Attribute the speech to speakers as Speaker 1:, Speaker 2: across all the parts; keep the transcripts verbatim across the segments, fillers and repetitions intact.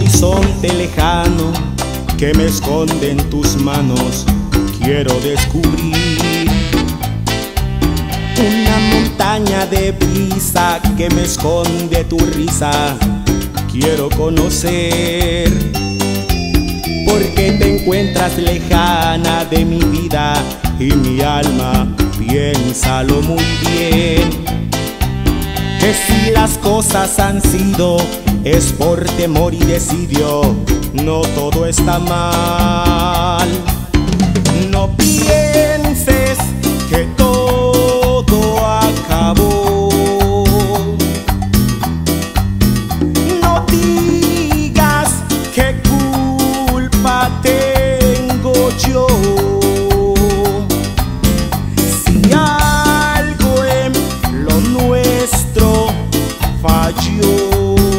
Speaker 1: horizonte lejano que me esconde en tus manos, quiero descubrir. Una montaña de brisa que me esconde tu risa, quiero conocer. Porque te encuentras lejana de mi vida y mi alma, piénsalo muy bien. Que si las cosas han sido es por temor y desidio, no todo está mal. No pienses que todo acabó, no digas qué culpa tengo yo. Si algo en lo nuestro falló,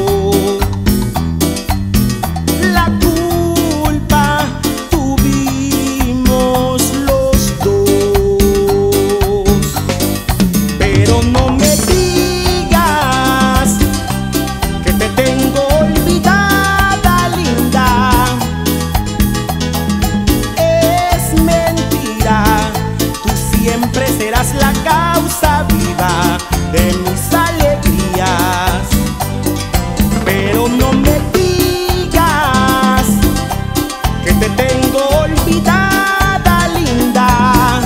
Speaker 1: la causa viva de mis alegrías. Pero no me digas que te tengo olvidada, linda.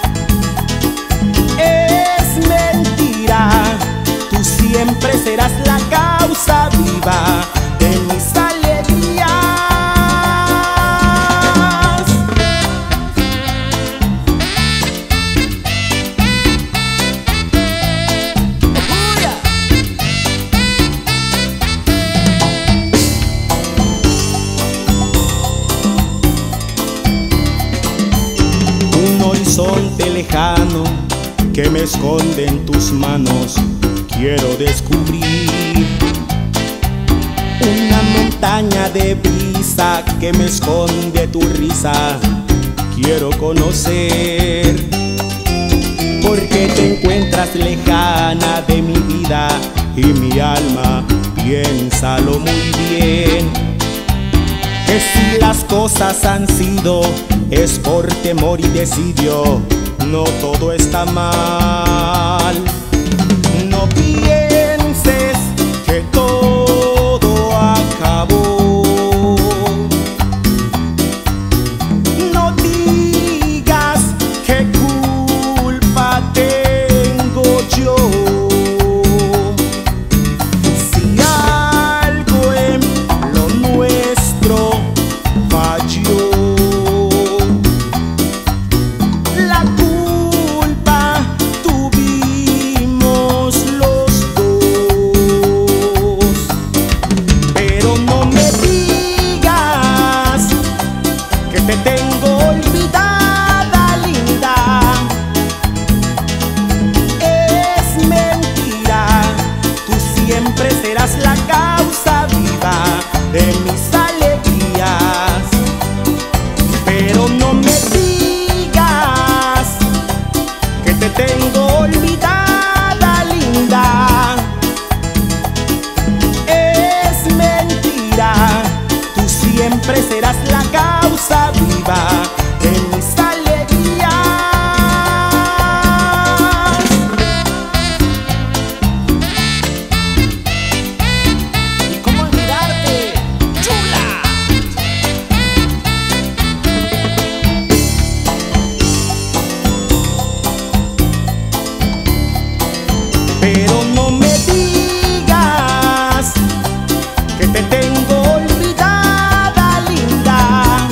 Speaker 1: Es mentira, tú siempre serás la causa viva de mis alegrías. Horizonte lejano que me esconde en tus manos, quiero descubrir. Una montaña de brisa que me esconde tu risa, quiero conocer. Porque te encuentras lejana de mi vida y mi alma, piénsalo muy bien. Que si las cosas han sido es por temor y desidio, no todo está mal. No pienses que todo acabó, no digas qué culpa tengo yo. Si algo en lo nuestro falló, te tengo olvidada, linda. Es mentira, tú siempre serás la causa viva de mis alegrías. Pero no me digas que te tengo olvidada, linda. Es mentira, tú siempre serás la causa viva de mis alegrías. ¿Y cómo olvidarte, chula? Pero no me digas que te tengo olvidada, linda.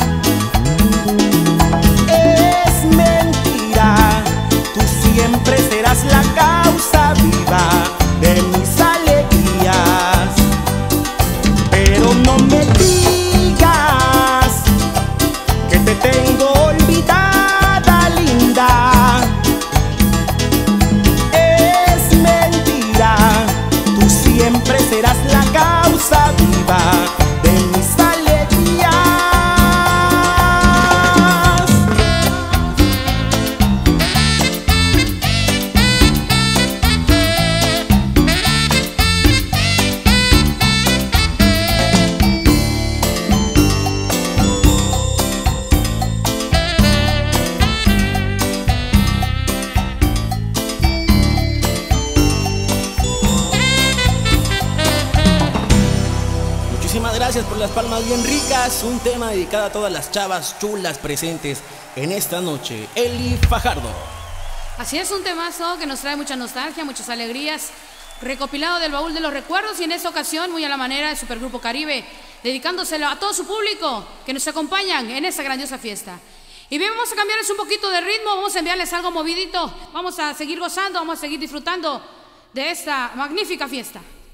Speaker 1: Es mentira, tú siempre serás la causa viva de mis alegrías. Pero no me digas que te tengo olvidada, linda. Es mentira, tú siempre serás la causa viva de mis alegrías. gracias por las palmas bien ricas. Un tema dedicado a todas las chavas chulas presentes en esta noche. Eli Fajardo.
Speaker 2: Así es, un temazo que nos trae mucha nostalgia, muchas alegrías, recopilado del baúl de los recuerdos, y en esta ocasión muy a la manera del Supergrupo Caribe, dedicándoselo a todo su público que nos acompañan en esta grandiosa fiesta. Y bien, vamos a cambiarles un poquito de ritmo, vamos a enviarles algo movidito, vamos a seguir gozando, vamos a seguir disfrutando de esta magnífica fiesta.